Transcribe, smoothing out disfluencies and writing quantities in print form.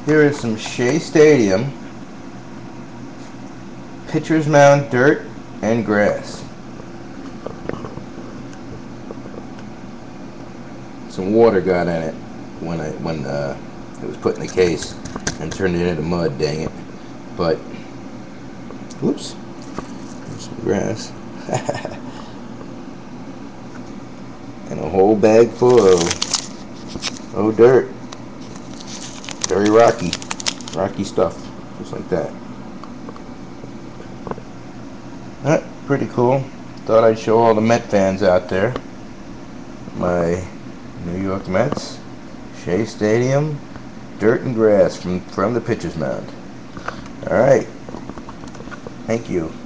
Here is some Shea Stadium pitcher's mound dirt and grass. Some water got in it when it was put in the case and turned it into mud, dang it. But whoops, there's some grass. And a whole bag full of dirt. Very rocky stuff, just like that. Pretty cool. Thought I'd show all the Met fans out there my New York Mets Shea Stadium dirt and grass from the pitcher's mound. Alright, thank you.